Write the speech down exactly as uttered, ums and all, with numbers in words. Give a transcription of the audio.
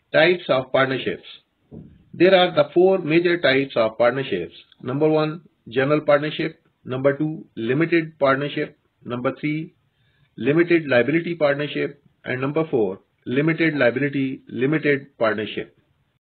Types of partnerships. There are the four major types of partnerships. Number one, general partnership. Number two, limited partnership. Number three, limited liability partnership. And number four, limited liability limited partnership.